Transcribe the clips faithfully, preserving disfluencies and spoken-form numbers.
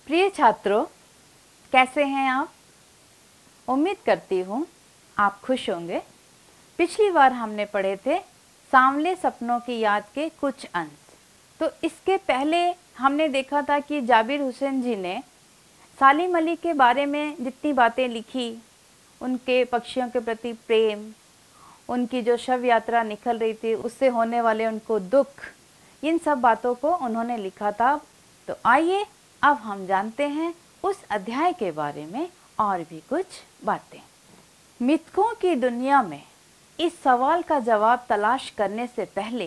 प्रिय छात्रों, कैसे हैं आप? उम्मीद करती हूँ आप खुश होंगे। पिछली बार हमने पढ़े थे सांवले सपनों की याद के कुछ अंश। तो इसके पहले हमने देखा था कि जाबिर हुसैन जी ने सालिम अली के बारे में जितनी बातें लिखी, उनके पक्षियों के प्रति प्रेम, उनकी जो शव यात्रा निकल रही थी उससे होने वाले उनको दुख, इन सब बातों को उन्होंने लिखा था। तो आइए अब हम जानते हैं उस अध्याय के बारे में और भी कुछ बातें। मिथकों की दुनिया में इस सवाल का जवाब तलाश करने से पहले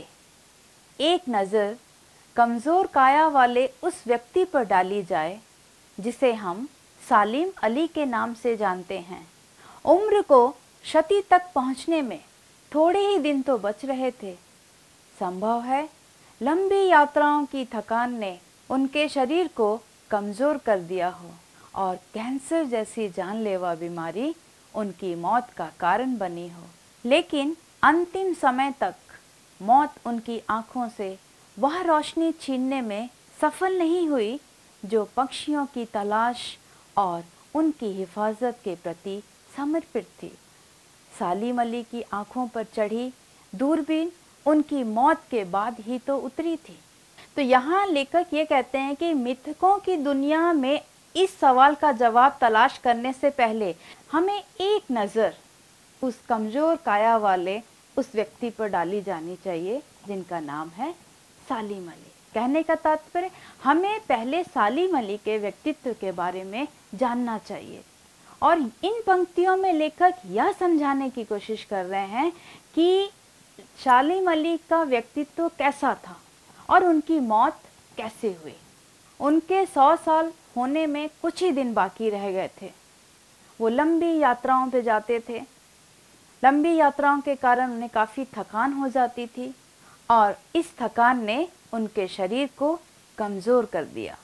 एक नज़र कमज़ोर काया वाले उस व्यक्ति पर डाली जाए जिसे हम सालिम अली के नाम से जानते हैं। उम्र को शती तक पहुंचने में थोड़े ही दिन तो बच रहे थे। संभव है लंबी यात्राओं की थकान ने उनके शरीर को कमज़ोर कर दिया हो और कैंसर जैसी जानलेवा बीमारी उनकी मौत का कारण बनी हो। लेकिन अंतिम समय तक मौत उनकी आँखों से वह रोशनी छीनने में सफल नहीं हुई जो पक्षियों की तलाश और उनकी हिफाजत के प्रति समर्पित थी। सालिम अली की आँखों पर चढ़ी दूरबीन उनकी मौत के बाद ही तो उतरी थी। तो यहाँ लेखक ये कहते हैं कि मिथकों की दुनिया में इस सवाल का जवाब तलाश करने से पहले हमें एक नज़र उस कमज़ोर काया वाले उस व्यक्ति पर डाली जानी चाहिए जिनका नाम है सालिम अली। कहने का तात्पर्य हमें पहले सालिम अली के व्यक्तित्व के बारे में जानना चाहिए। और इन पंक्तियों में लेखक यह समझाने की कोशिश कर रहे हैं कि सालिम अली का व्यक्तित्व कैसा था और उनकी मौत कैसे हुई। उनके सौ साल होने में कुछ ही दिन बाकी रह गए थे। वो लंबी यात्राओं पे जाते थे। लंबी यात्राओं के कारण उन्हें काफ़ी थकान हो जाती थी और इस थकान ने उनके शरीर को कमज़ोर कर दिया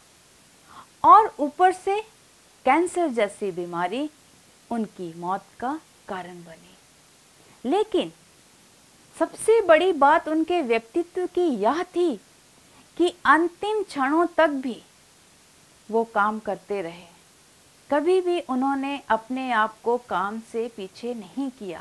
और ऊपर से कैंसर जैसी बीमारी उनकी मौत का कारण बनी। लेकिन सबसे बड़ी बात उनके व्यक्तित्व की यह थी कि अंतिम क्षणों तक भी वो काम करते रहे। कभी भी उन्होंने अपने आप को काम से पीछे नहीं किया।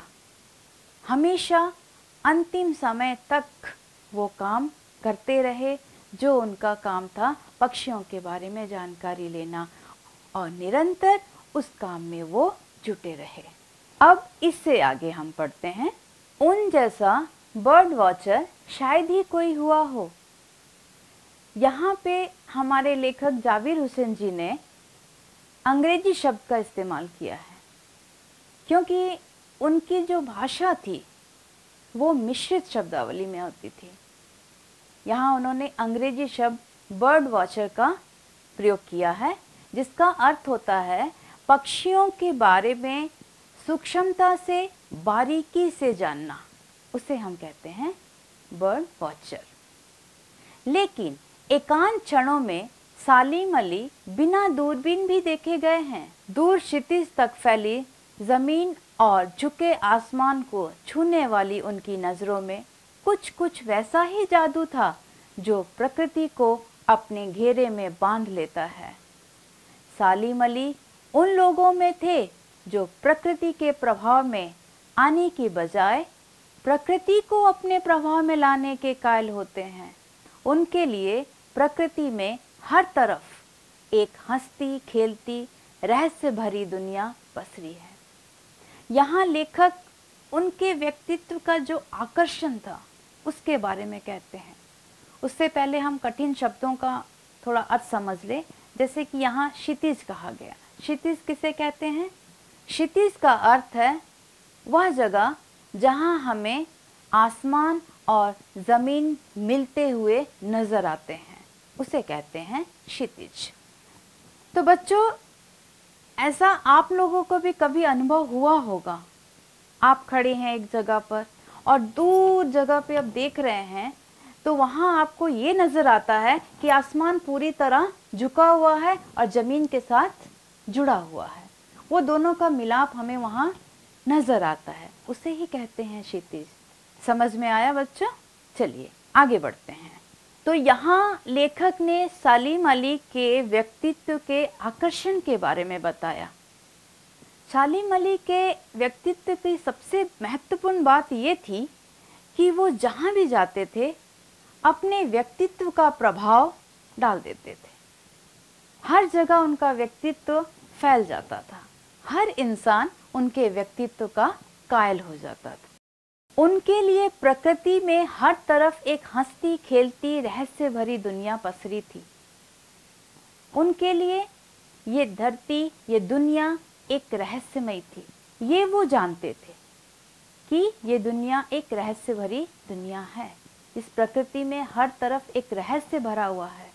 हमेशा अंतिम समय तक वो काम करते रहे जो उनका काम था, पक्षियों के बारे में जानकारी लेना, और निरंतर उस काम में वो जुटे रहे। अब इससे आगे हम पढ़ते हैं, उन जैसा बर्ड वॉचर शायद ही कोई हुआ हो। यहाँ पे हमारे लेखक जाबिर हुसैन जी ने अंग्रेजी शब्द का इस्तेमाल किया है क्योंकि उनकी जो भाषा थी वो मिश्रित शब्दावली में होती थी। यहाँ उन्होंने अंग्रेजी शब्द बर्ड वॉचर का प्रयोग किया है जिसका अर्थ होता है पक्षियों के बारे में सूक्ष्मता से, बारीकी से जानना। उसे हम कहते हैं बर्ड वॉचर। लेकिन एकांत क्षणों में सालिम अली बिना दूरबीन भी देखे गए हैं। दूर क्षितिज तक फैली जमीन और झुके आसमान को छूने वाली उनकी नज़रों में कुछ कुछ वैसा ही जादू था जो प्रकृति को अपने घेरे में बांध लेता है। सालिम अली उन लोगों में थे जो प्रकृति के प्रभाव में आने की बजाय प्रकृति को अपने प्रभाव में लाने के कायल होते हैं। उनके लिए प्रकृति में हर तरफ एक हंसती खेलती रहस्य भरी दुनिया पसरी है। यहाँ लेखक उनके व्यक्तित्व का जो आकर्षण था उसके बारे में कहते हैं। उससे पहले हम कठिन शब्दों का थोड़ा अर्थ समझ ले। जैसे कि यहाँ क्षितिज कहा गया। क्षितिज किसे कहते हैं? क्षितिज का अर्थ है वह जगह जहाँ हमें आसमान और ज़मीन मिलते हुए नज़र आते हैं, उसे कहते हैं क्षितिज। तो बच्चों, ऐसा आप लोगों को भी कभी अनुभव हुआ होगा। आप खड़े हैं एक जगह पर और दूर जगह पे आप देख रहे हैं तो वहाँ आपको ये नज़र आता है कि आसमान पूरी तरह झुका हुआ है और ज़मीन के साथ जुड़ा हुआ है। वो दोनों का मिलाप हमें वहाँ नज़र आता है, उसे ही कहते हैं क्षितिज। समझ में आया बच्चों? चलिए आगे बढ़ते हैं। तो यहाँ लेखक ने सलीम अली के व्यक्तित्व के आकर्षण के बारे में बताया। सलीम अली के व्यक्तित्व की सबसे महत्वपूर्ण बात ये थी कि वो जहाँ भी जाते थे अपने व्यक्तित्व का प्रभाव डाल देते थे। हर जगह उनका व्यक्तित्व फैल जाता था, हर इंसान उनके व्यक्तित्व का कायल हो जाता था। उनके लिए प्रकृति में हर तरफ एक हंसती खेलती रहस्य भरी दुनिया पसरी थी। उनके लिए ये धरती, ये दुनिया एक रहस्यमय थी। ये वो जानते थे कि ये दुनिया एक रहस्य भरी दुनिया है। इस प्रकृति में हर तरफ एक रहस्य भरा हुआ है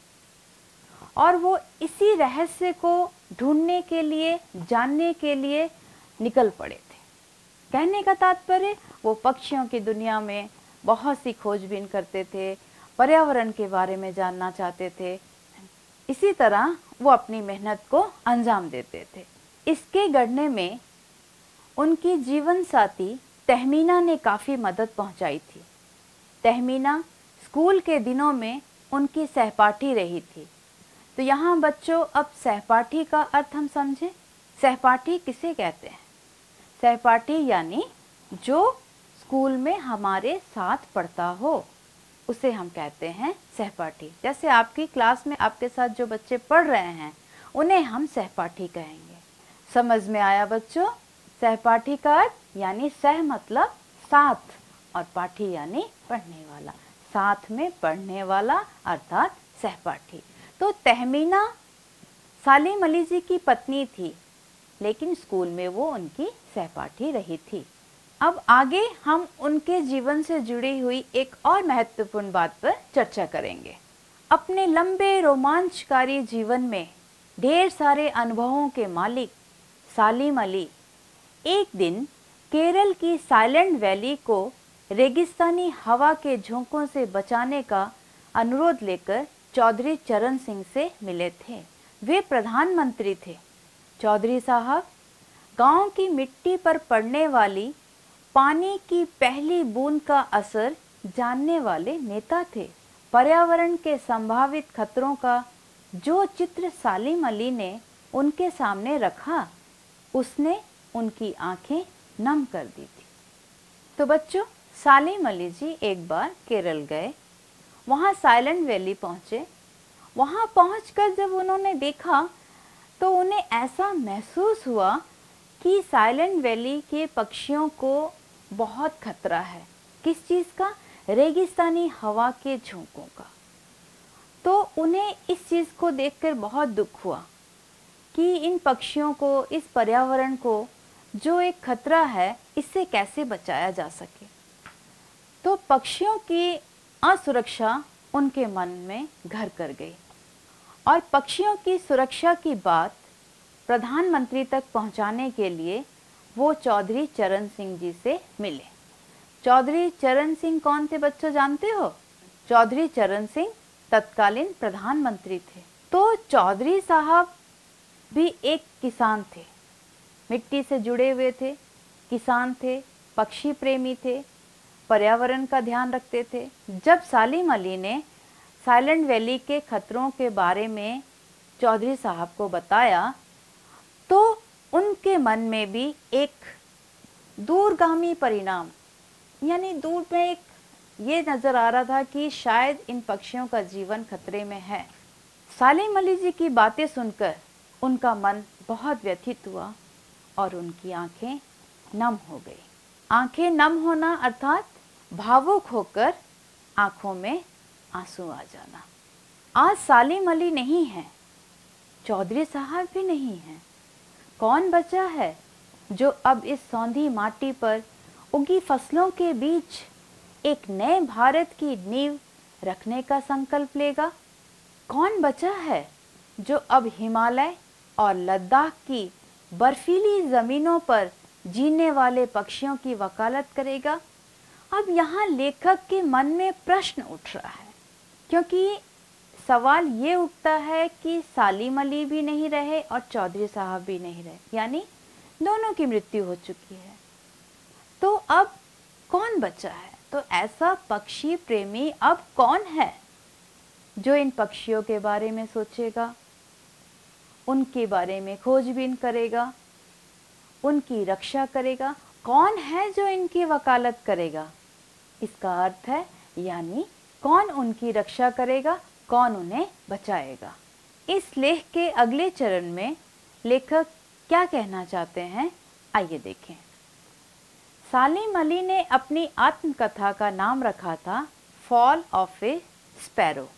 और वो इसी रहस्य को ढूंढने के लिए, जानने के लिए निकल पड़े थे। कहने का तात्पर्य, वो पक्षियों की दुनिया में बहुत सी खोजबीन करते थे, पर्यावरण के बारे में जानना चाहते थे। इसी तरह वो अपनी मेहनत को अंजाम देते थे। इसके गढ़ने में उनकी जीवन साथी तहमीना ने काफ़ी मदद पहुंचाई थी। तहमीना स्कूल के दिनों में उनकी सहपाठी रही थी। तो यहाँ बच्चों, अब सहपाठी का अर्थ हम समझें। सहपाठी किसे कहते हैं? सहपाठी यानी जो स्कूल में हमारे साथ पढ़ता हो, उसे हम कहते हैं सहपाठी। जैसे आपकी क्लास में आपके साथ जो बच्चे पढ़ रहे हैं, उन्हें हम सहपाठी कहेंगे। समझ में आया बच्चों? सहपाठी का अर्थ यानी सह मतलब साथ और पाठी यानी पढ़ने वाला, साथ में पढ़ने वाला अर्थात सहपाठी। तो तहमीना सलीम अली जी की पत्नी थी, लेकिन स्कूल में वो उनकी सहपाठी रही थी। अब आगे हम उनके जीवन से जुड़ी हुई एक और महत्वपूर्ण बात पर चर्चा करेंगे। अपने लंबे रोमांचकारी जीवन में ढेर सारे अनुभवों के मालिक सलीम अली एक दिन केरल की साइलेंट वैली को रेगिस्तानी हवा के झोंकों से बचाने का अनुरोध लेकर चौधरी चरण सिंह से मिले थे। वे प्रधानमंत्री थे। चौधरी साहब गांव की मिट्टी पर पड़ने वाली पानी की पहली बूंद का असर जानने वाले नेता थे। पर्यावरण के संभावित खतरों का जो चित्र सलीम अली ने उनके सामने रखा, उसने उनकी आंखें नम कर दी थी। तो बच्चों, सलीम अली जी एक बार केरल गए, वहाँ साइलेंट वैली पहुँचे। वहाँ पहुँचकर जब उन्होंने देखा तो उन्हें ऐसा महसूस हुआ कि साइलेंट वैली के पक्षियों को बहुत खतरा है। किस चीज़ का? रेगिस्तानी हवा के झोंकों का। तो उन्हें इस चीज़ को देखकर बहुत दुख हुआ कि इन पक्षियों को, इस पर्यावरण को जो एक खतरा है, इससे कैसे बचाया जा सके। तो पक्षियों की असुरक्षा उनके मन में घर कर गई और पक्षियों की सुरक्षा की बात प्रधानमंत्री तक पहुंचाने के लिए वो चौधरी चरण सिंह जी से मिले। चौधरी चरण सिंह कौन थे बच्चों, जानते हो? चौधरी चरण सिंह तत्कालीन प्रधानमंत्री थे। तो चौधरी साहब भी एक किसान थे, मिट्टी से जुड़े हुए थे, किसान थे, पक्षी प्रेमी थे, पर्यावरण का ध्यान रखते थे। जब सलीम अली ने साइलेंट वैली के खतरों के बारे में चौधरी साहब को बताया, तो उनके मन में भी एक दूरगामी परिणाम, यानी दूर में एक ये नज़र आ रहा था कि शायद इन पक्षियों का जीवन खतरे में है। सलीम अली जी की बातें सुनकर उनका मन बहुत व्यथित हुआ और उनकी आंखें नम हो गई। आंखें नम होना अर्थात भावुक होकर आंखों में आंसू आ जाना। आज सलीम अली नहीं है, चौधरी साहब भी नहीं हैं। कौन बचा है जो अब इस सौंधी माटी पर उगी फसलों के बीच एक नए भारत की नींव रखने का संकल्प लेगा? कौन बचा है जो अब हिमालय और लद्दाख की बर्फीली ज़मीनों पर जीने वाले पक्षियों की वकालत करेगा? अब यहाँ लेखक के मन में प्रश्न उठ रहा है, क्योंकि सवाल ये उठता है कि सलीम अली भी नहीं रहे और चौधरी साहब भी नहीं रहे, यानी दोनों की मृत्यु हो चुकी है। तो अब कौन बचा है? तो ऐसा पक्षी प्रेमी अब कौन है जो इन पक्षियों के बारे में सोचेगा, उनके बारे में खोजबीन करेगा, उनकी रक्षा करेगा। कौन है जो इनकी वकालत करेगा? इसका अर्थ है यानी कौन उनकी रक्षा करेगा, कौन उन्हें बचाएगा। इस लेख के अगले चरण में लेखक क्या कहना चाहते हैं, आइए देखें। सालिम अली ने अपनी आत्मकथा का नाम रखा था फॉल ऑफ ए स्पैरो।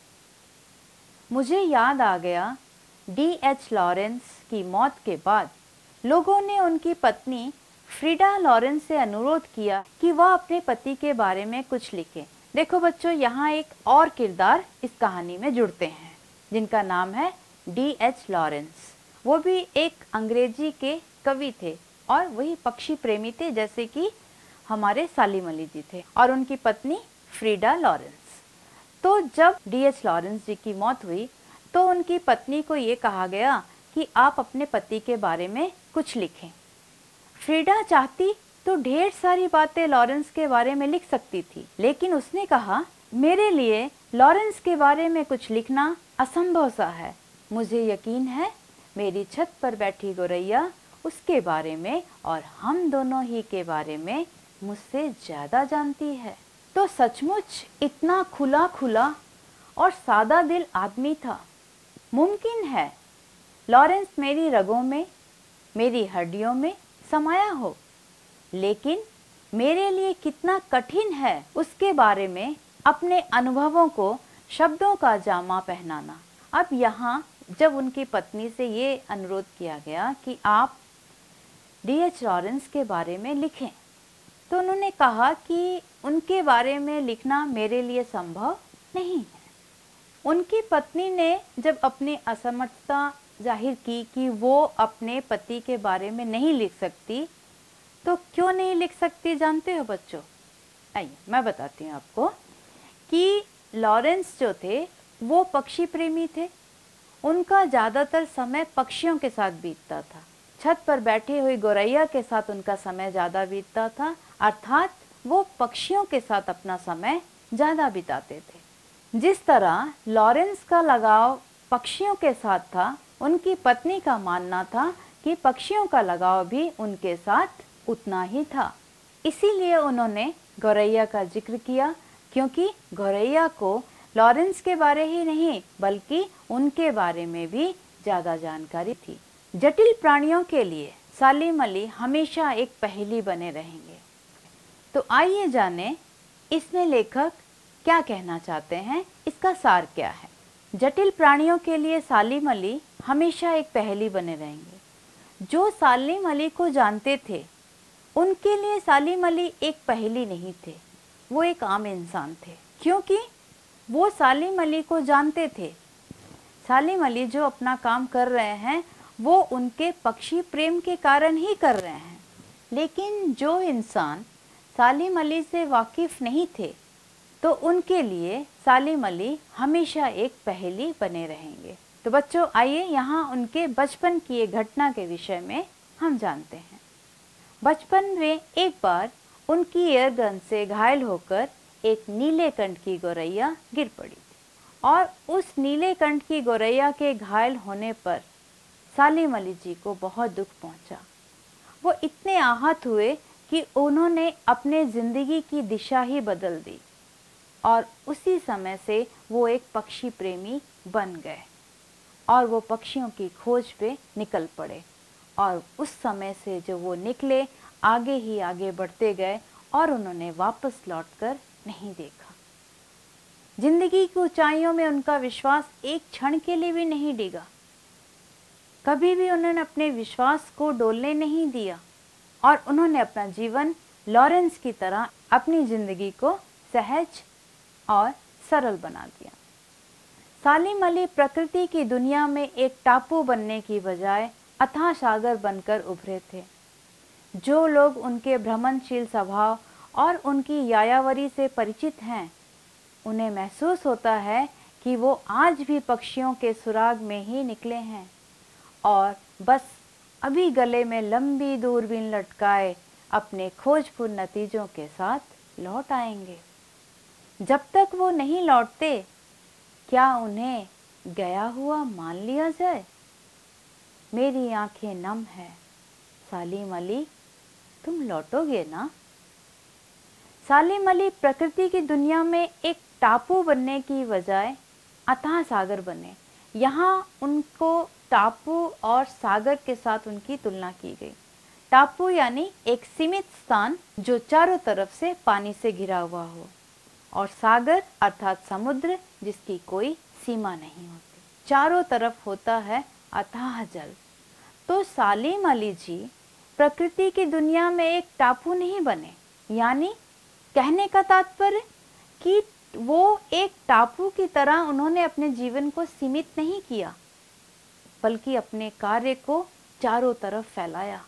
मुझे याद आ गया, डी एच लॉरेंस की मौत के बाद लोगों ने उनकी पत्नी फ्रीडा लॉरेंस से अनुरोध किया कि वह अपने पति के बारे में कुछ लिखे। देखो बच्चों, यहाँ एक और किरदार इस कहानी में जुड़ते हैं जिनका नाम है डी एच लॉरेंस। वो भी एक अंग्रेजी के कवि थे और वही पक्षी प्रेमी थे जैसे कि हमारे सालिम अली जी थे, और उनकी पत्नी फ्रीडा लॉरेंस। तो जब डी एच लॉरेंस जी की मौत हुई तो उनकी पत्नी को ये कहा गया कि आप अपने पति के बारे में कुछ लिखें। फ्रीडा चाहती तो ढेर सारी बातें लॉरेंस के बारे में लिख सकती थी, लेकिन उसने कहा, मेरे लिए लॉरेंस के बारे में कुछ लिखना असंभव सा है। मुझे यकीन है मेरी छत पर बैठी गोरैया उसके बारे में और हम दोनों ही के बारे में मुझसे ज़्यादा जानती है। तो सचमुच इतना खुला खुला और सादा दिल आदमी था। मुमकिन है लॉरेंस मेरी रगों में, मेरी हड्डियों में समाया हो, लेकिन मेरे लिए कितना कठिन है उसके बारे में अपने अनुभवों को शब्दों का जामा पहनाना। अब यहाँ जब उनकी पत्नी से ये अनुरोध किया गया कि आप डी एच लॉरेंस के बारे में लिखें, तो उन्होंने कहा कि उनके बारे में लिखना मेरे लिए संभव नहीं है। उनकी पत्नी ने जब अपनी असमर्थता जाहिर की कि वो अपने पति के बारे में नहीं लिख सकती, तो क्यों नहीं लिख सकती जानते हो बच्चों? आइए मैं बताती हूँ आपको कि लॉरेंस जो थे वो पक्षी प्रेमी थे। उनका ज़्यादातर समय पक्षियों के साथ बीतता था। छत पर बैठी हुई गोरैया के साथ उनका समय ज़्यादा बीतता था, अर्थात वो पक्षियों के साथ अपना समय ज़्यादा बिताते थे। जिस तरह लॉरेंस का लगाव पक्षियों के साथ था, उनकी पत्नी का मानना था कि पक्षियों का लगाव भी उनके साथ उतना ही था। इसीलिए उन्होंने गोरैया का जिक्र किया, क्योंकि गोरैया को लॉरेंस के बारे ही नहीं बल्कि उनके बारे में भी ज़्यादा जानकारी थी। जटिल प्राणियों के लिए सालिम अली हमेशा एक पहेली बने रहेंगे। तो आइए जानें इसमें लेखक क्या कहना चाहते हैं, इसका सार क्या है। जटिल प्राणियों के लिए सालिम अली हमेशा एक पहेली बने रहेंगे। जो सालिम अली को जानते थे उनके लिए सालिम अली एक पहेली नहीं थे, वो एक आम इंसान थे, क्योंकि वो सालिम अली को जानते थे। सालिम अली जो अपना काम कर रहे हैं वो उनके पक्षी प्रेम के कारण ही कर रहे हैं। लेकिन जो इंसान सालिम अली से वाकिफ नहीं थे तो उनके लिए सालिम अली हमेशा एक पहेली बने रहेंगे। तो बच्चों आइए यहाँ उनके बचपन की एक घटना के विषय में हम जानते हैं। बचपन में एक बार उनकी एयरगन से घायल होकर एक नीले कंठ की गोरैया गिर पड़ी और उस नीले कंठ की गोरैया के घायल होने पर सालिम अली जी को बहुत दुख पहुंचा। वो इतने आहत हुए कि उन्होंने अपने ज़िंदगी की दिशा ही बदल दी और उसी समय से वो एक पक्षी प्रेमी बन गए और वो पक्षियों की खोज पे निकल पड़े। और उस समय से जो वो निकले आगे ही आगे बढ़ते गए और उन्होंने वापस लौटकर नहीं देखा। जिंदगी की ऊंचाइयों में उनका विश्वास एक क्षण के लिए भी नहीं डिगा। कभी भी उन्होंने अपने विश्वास को डोलने नहीं दिया और उन्होंने अपना जीवन लॉरेंस की तरह अपनी जिंदगी को सहज और सरल बना दिया। सालिम अली प्रकृति की दुनिया में एक टापू बनने की बजाय अथाह सागर बनकर उभरे थे। जो लोग उनके भ्रमणशील स्वभाव और उनकी यायावरी से परिचित हैं, उन्हें महसूस होता है कि वो आज भी पक्षियों के सुराग में ही निकले हैं और बस अभी गले में लंबी दूरबीन लटकाए अपने खोजपूर्ण नतीजों के साथ लौट आएंगे। जब तक वो नहीं लौटते क्या उन्हें गया हुआ मान लिया जाए? मेरी आंखें नम है, सालिम अली तुम लौटोगे ना? सालिम अली प्रकृति की दुनिया में एक टापू बनने की बजाय अथाह सागर बने। यहाँ उनको टापू और सागर के साथ उनकी तुलना की गई। टापू यानी एक सीमित स्थान जो चारों तरफ से पानी से घिरा हुआ हो, और सागर अर्थात समुद्र जिसकी कोई सीमा नहीं होती, चारों तरफ होता है अथाह जल। तो सालिम अली जी प्रकृति की दुनिया में एक टापू नहीं बने, यानी कहने का तात्पर्य कि वो एक टापू की तरह उन्होंने अपने जीवन को सीमित नहीं किया, बल्कि अपने कार्य को चारों तरफ फैलाया।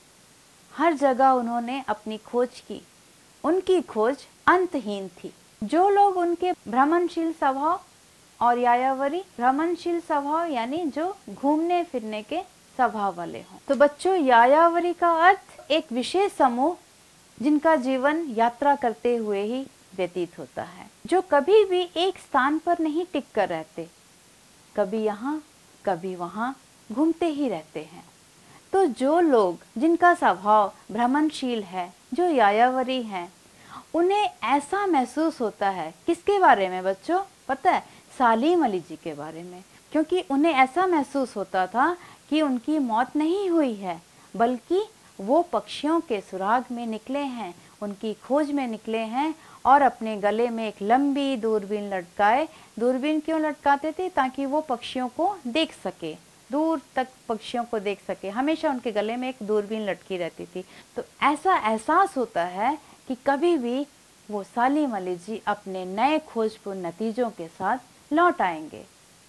हर जगह उन्होंने अपनी खोज की। उनकी खोज अंतहीन थी। जो लोग उनके भ्रमणशील स्वभाव और यायावरी, भ्रमणशील स्वभाव यानी जो घूमने फिरने के स्वभाव वाले हों। तो बच्चों, यायावरी का अर्थ एक विशेष समूह जिनका जीवन यात्रा करते हुए ही व्यतीत होता है, जो कभी भी एक स्थान पर नहीं टिक कर रहते, कभी यहाँ कभी वहाँ घूमते ही रहते हैं। तो जो लोग जिनका स्वभाव भ्रमणशील है, जो यायावरी हैं, उन्हें ऐसा महसूस होता है, किसके बारे में बच्चों पता है? सालिम अली जी के बारे में। क्योंकि उन्हें ऐसा महसूस होता था कि उनकी मौत नहीं हुई है, बल्कि वो पक्षियों के सुराग में निकले हैं, उनकी खोज में निकले हैं, और अपने गले में एक लंबी दूरबीन लटकाए। दूरबीन क्यों लटकाते थे? ताकि वो पक्षियों को देख सके, दूर तक पक्षियों को देख सके। हमेशा उनके गले में एक दूरबीन लटकी रहती थी। तो ऐसा एहसास होता है कि कभी भी वो सालिम अली जी अपने नए खोजपूर्ण नतीजों के साथ लौट आएंगे।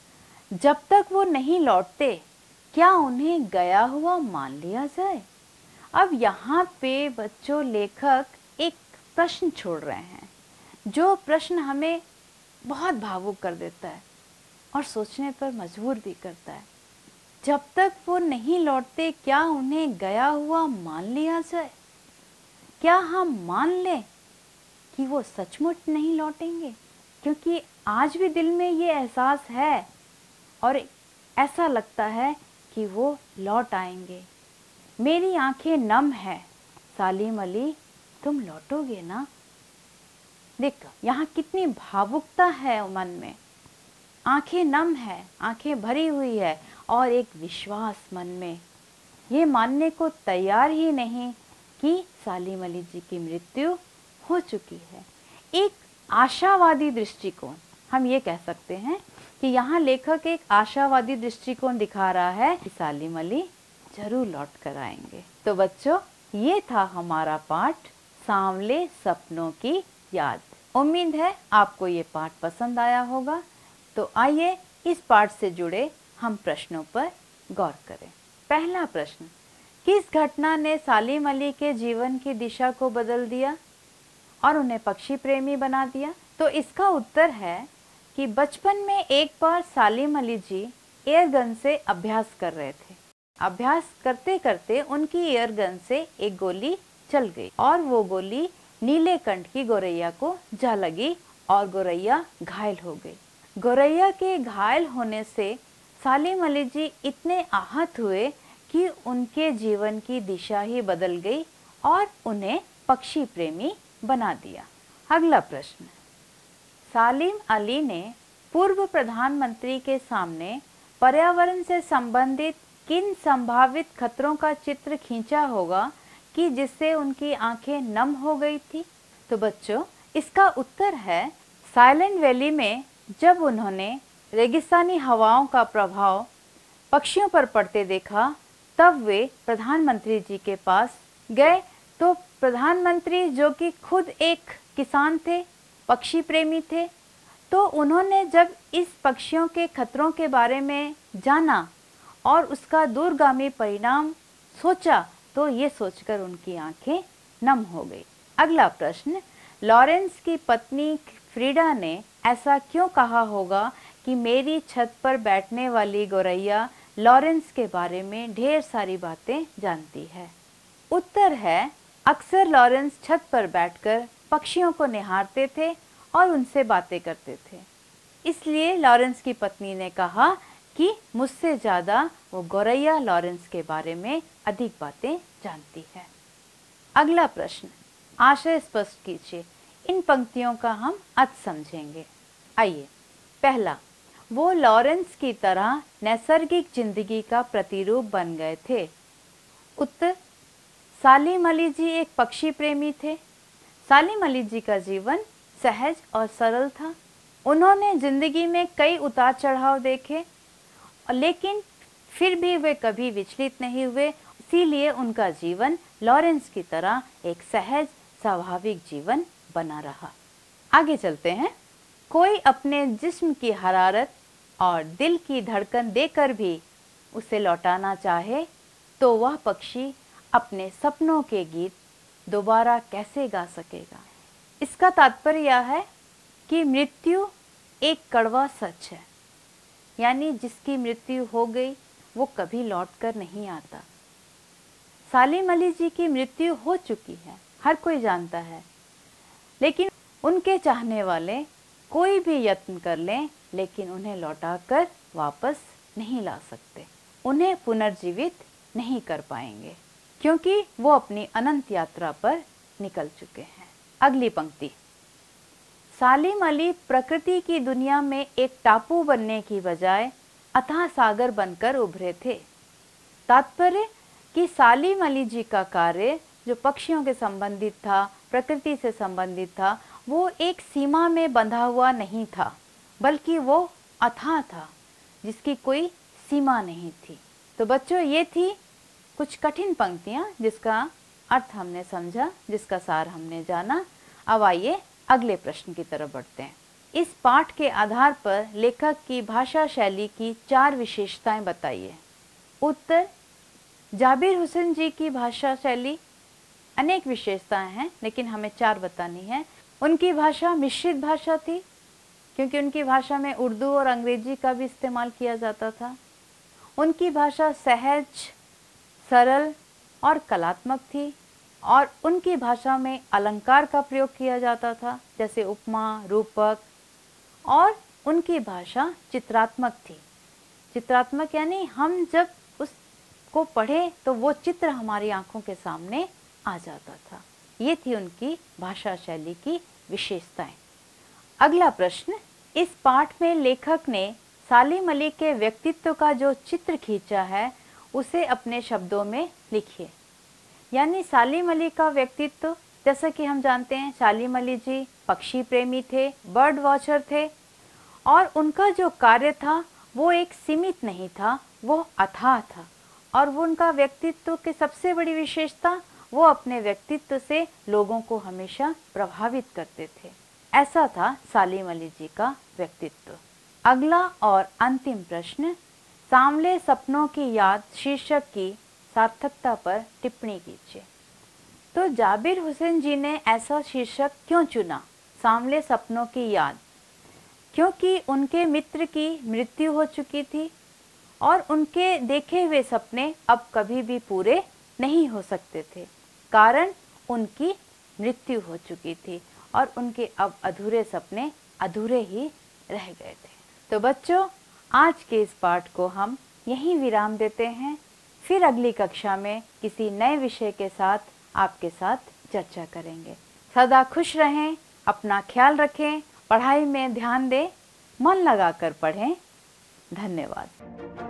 जब तक वो नहीं लौटते, क्या उन्हें गया हुआ मान लिया जाए? अब यहाँ पे बच्चों लेखक एक प्रश्न छोड़ रहे हैं, जो प्रश्न हमें बहुत भावुक कर देता है और सोचने पर मजबूर भी करता है। जब तक वो नहीं लौटते, क्या उन्हें गया हुआ मान लिया जाए? क्या हम मान लें कि वो सचमुच नहीं लौटेंगे? क्योंकि आज भी दिल में ये एहसास है और ऐसा लगता है कि वो लौट आएंगे। मेरी आंखें नम है, सालिम अली तुम लौटोगे ना? देखो यहाँ कितनी भावुकता है मन में। आंखें नम है, आंखें भरी हुई है, और एक विश्वास मन में, ये मानने को तैयार ही नहीं कि सालिम अली जी की मृत्यु हो चुकी है। एक आशावादी दृष्टिकोण, हम ये कह सकते हैं कि यहाँ लेखक एक आशावादी दृष्टिकोण दिखा रहा है कि सालिम अली जरूर लौट कर आएंगे। तो बच्चों, ये था हमारा पाठ सांवले सपनों की याद। उम्मीद है आपको ये पाठ पसंद आया होगा। तो आइए इस पाठ से जुड़े हम प्रश्नों पर गौर करें। पहला प्रश्न, किस घटना ने सालिम अली के जीवन की दिशा को बदल दिया और उन्हें पक्षी प्रेमी बना दिया? तो इसका उत्तर है कि बचपन में एक बार सालिम अली जी एयरगन से अभ्यास कर रहे थे। अभ्यास करते करते उनकी एयरगन से एक गोली चल गई और वो गोली नीलेकंठ की गोरैया को जा लगी और गोरैया घायल हो गई। गोरैया के घायल होने से सालिम अली जी इतने आहत हुए कि उनके जीवन की दिशा ही बदल गई और उन्हें पक्षी प्रेमी बना दिया। अगला प्रश्न, सालिम अली ने पूर्व प्रधानमंत्री के सामने पर्यावरण से संबंधित किन संभावित खतरों का चित्र खींचा होगा कि जिससे उनकी आंखें नम हो गई थी? तो बच्चों, इसका उत्तर है साइलेंट वैली में जब उन्होंने रेगिस्तानी हवाओं का प्रभाव पक्षियों पर पड़ते देखा, तब वे प्रधानमंत्री जी के पास गए। तो प्रधानमंत्री, जो कि खुद एक किसान थे, पक्षी प्रेमी थे, तो उन्होंने जब इस पक्षियों के खतरों के बारे में जाना और उसका दूरगामी परिणाम सोचा, तो ये सोचकर उनकी आंखें नम हो गई। अगला प्रश्न, लॉरेंस की पत्नी फ्रीडा ने ऐसा क्यों कहा होगा कि मेरी छत पर बैठने वाली गोरैया लॉरेंस के बारे में ढेर सारी बातें जानती है? उत्तर है, अक्सर लॉरेंस छत पर बैठकर पक्षियों को निहारते थे और उनसे बातें करते थे। इसलिए लॉरेंस की पत्नी ने कहा कि मुझसे ज़्यादा वो गौरैया लॉरेंस के बारे में अधिक बातें जानती है। अगला प्रश्न, आशय स्पष्ट कीजिए। इन पंक्तियों का हम अर्थ समझेंगे। आइए। पहला, वो लॉरेंस की तरह नैसर्गिक जिंदगी का प्रतिरूप बन गए थे। उत्तर, सालिम अली जी एक पक्षी प्रेमी थे। सालिम अली जी का जीवन सहज और सरल था। उन्होंने जिंदगी में कई उतार चढ़ाव देखे, लेकिन फिर भी वे कभी विचलित नहीं हुए। इसीलिए उनका जीवन लॉरेंस की तरह एक सहज स्वाभाविक जीवन बना रहा। आगे चलते हैं। कोई अपने जिस्म की हरारत और दिल की धड़कन देकर भी उसे लौटाना चाहे तो वह पक्षी अपने सपनों के गीत दोबारा कैसे गा सकेगा। इसका तात्पर्य यह है कि मृत्यु एक कड़वा सच है, यानी जिसकी मृत्यु हो गई वो कभी लौट कर नहीं आता। सालिम अली जी की मृत्यु हो चुकी है, हर कोई जानता है, लेकिन उनके चाहने वाले कोई भी यत्न कर लें लेकिन उन्हें लौटाकर वापस नहीं ला सकते, उन्हें पुनर्जीवित नहीं कर पाएंगे, क्योंकि वो अपनी अनंत यात्रा पर निकल चुके हैं। अगली पंक्ति, सालिम अली प्रकृति की दुनिया में एक टापू बनने की बजाय अथाह सागर बनकर उभरे थे। तात्पर्य कि सालिम अली जी का कार्य जो पक्षियों के संबंधित था, प्रकृति से संबंधित था, वो एक सीमा में बंधा हुआ नहीं था, बल्कि वो अथाह था जिसकी कोई सीमा नहीं थी। तो बच्चों, ये थी कुछ कठिन पंक्तियां जिसका अर्थ हमने समझा, जिसका सार हमने जाना। अब आइए अगले प्रश्न की तरफ बढ़ते हैं। इस पाठ के आधार पर लेखक की भाषा शैली की चार विशेषताएं बताइए। उत्तर, जाबिर हुसैन जी की भाषा शैली अनेक विशेषताएं हैं, लेकिन हमें चार बतानी है। उनकी भाषा मिश्रित भाषा थी, क्योंकि उनकी भाषा में उर्दू और अंग्रेजी का भी इस्तेमाल किया जाता था। उनकी भाषा सहज, सरल और कलात्मक थी, और उनकी भाषा में अलंकार का प्रयोग किया जाता था, जैसे उपमा, रूपक, और उनकी भाषा चित्रात्मक थी। चित्रात्मक यानी हम जब उसको पढ़े तो वो चित्र हमारी आंखों के सामने आ जाता था। ये थी उनकी भाषा शैली की विशेषताएं। अगला प्रश्न, इस पाठ में लेखक ने सालिम अली के व्यक्तित्व का जो चित्र खींचा है उसे अपने शब्दों में लिखिए। यानी सालिम अली का व्यक्तित्व, जैसा कि हम जानते हैं सालिम अली जी पक्षी प्रेमी थे, बर्ड वॉचर थे, और उनका जो कार्य था वो एक सीमित नहीं था, वो अथाह था। और वो उनका व्यक्तित्व की सबसे बड़ी विशेषता, वो अपने व्यक्तित्व से लोगों को हमेशा प्रभावित करते थे। ऐसा था सालिम अली जी का व्यक्तित्व। अगला और अंतिम प्रश्न, सांवले सपनों की याद शीर्षक की सार्थकता पर टिप्पणी कीजिए। तो जाबिर हुसैन जी ने ऐसा शीर्षक क्यों चुना, सांवले सपनों की याद? क्योंकि उनके मित्र की मृत्यु हो चुकी थी और उनके देखे हुए सपने अब कभी भी पूरे नहीं हो सकते थे, कारण उनकी मृत्यु हो चुकी थी और उनके अब अधूरे सपने अधूरे ही रह गए थे। तो बच्चों, आज के इस पाठ को हम यहीं विराम देते हैं। फिर अगली कक्षा में किसी नए विषय के साथ आपके साथ चर्चा करेंगे। सदा खुश रहें, अपना ख्याल रखें, पढ़ाई में ध्यान दें, मन लगाकर पढ़ें। धन्यवाद।